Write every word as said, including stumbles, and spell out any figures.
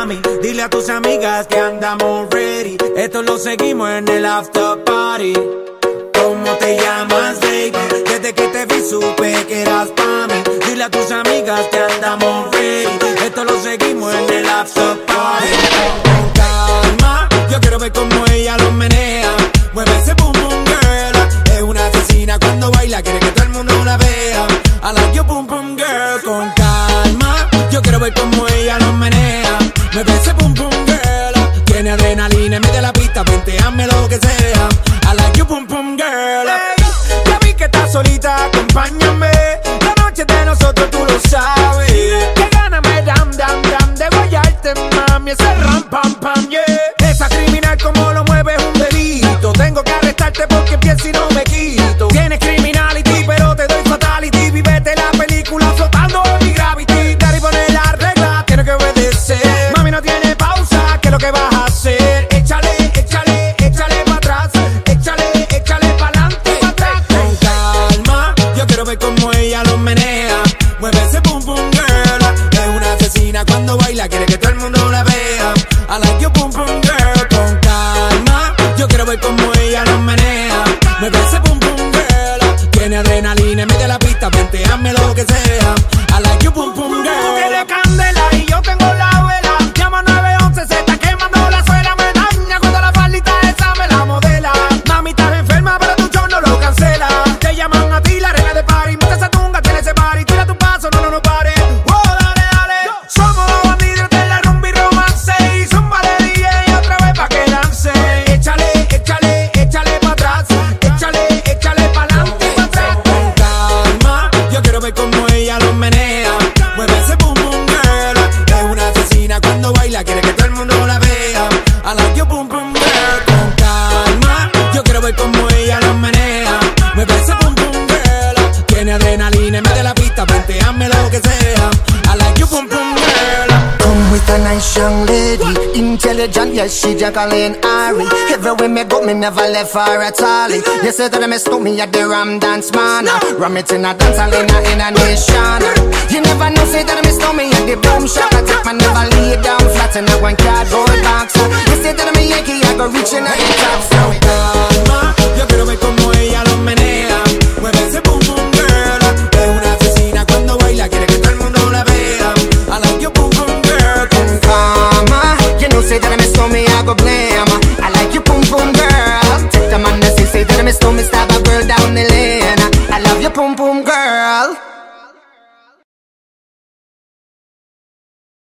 mami. Dile a tus amigas que andamos ready. Esto lo seguimos en el after party. ¿Cómo te llamas, baby? Desde que te vi supe que eras pa' mí. Dile a tus amigas que andamos ready. Esto lo seguimos en el after party. Con calma, yo quiero ver cómo ella lo menea. Mueve ese boom boom girl. Es una asesina cuando baila, quiere que todo el mundo la vea. I like your boom boom girl. Con calma, yo quiero ver cómo ella lo menea. Mueve ese boom boom girl. Tiene adrenalina, mete la pista, vente, hazme lo que sea. I like your boom boom girl. Hey, ya vi que estás solita, acompáñame. La noche de nosotros tú lo sabes. Que gana me dam dam dam de guayarte, mami. Ese ram pam pam, yeah. Esa criminal como lo mueve es un delito. Tengo que arrestarte porque empiezo y no me quito. Tienes criminality, pero te doy fatality. Vivete la película flotando en mi gravity. Daddy pone la regla, tiene que obedecer. Mami no tiene pausa, ¿qué es lo que vas a hacer? Échale, échale, échale pa' atrás. Échale, échale pa'lante, pa' atrás. Con calma, yo quiero ver cómo ella lo menea. Mueve ese boom boom girl. Es una asesina cuando baila, quiere que todo el mundo la vea. I like your boom boom girl. Con calma, yo quiero ver cómo ella lo menea. Mueve ese boom boom girl. Tiene adrenalina, mete la pista, vente, hazme lo que sea. I like your boom boom girl. Tú tienes candela y yo tengo la vela. Llama nueve once, se está quemando la suela. Me daña cuando la faldita esa me la modela. Mami, estás enferma, pero tu show no lo cancela. Te llaman a ti la reina de party. Mete esa tunga, tiene ese party. Tira tu paso, no, no, no pare. Oh, dale, dale. Somos los bandidos de la rumba y romance. Y zumba de D J otra vez pa' que lance. Échale, échale, échale pa' atrás. Échale, échale pa'lante, pa' atrás. Con calma, yo quiero ver cómo ella lo menea. Mueve ese boom boom girl. Es una asesina cuando baila, quiere que todo el mundo la vea. I like your boom boom girl. Con calma, yo quiero ver cómo ella lo menea. Mueve ese boom boom girl. Tiene adrenalina, mete la pista, vente, hazme lo que sea. I like your boom boom girl. Come with a nice young lady, intelligent, yes, she Jacqueline Ari. Everywhere me go, me never left her at all. You say that I miss me at the Ram Dance Man. Ram it in a dance hall in a, in a nation. You never know, say that I miss me at the Boom Shop. I take my never lay down flat in a one cardboard box. You say that I'm a Yankee, I go reaching at the top. So calma, yo quiero ver cómo ella lo menea. Mueve ese boom boom girl. Es una asesina cuando baila, quiere que todo el mundo la vea. I like your boom boom girl. Con Mama, you know, say that I miss me, I go blame. I like you, boom boom girl. Take the man that say, say that I miss me, stab a girl down the lane. I love you, boom boom girl.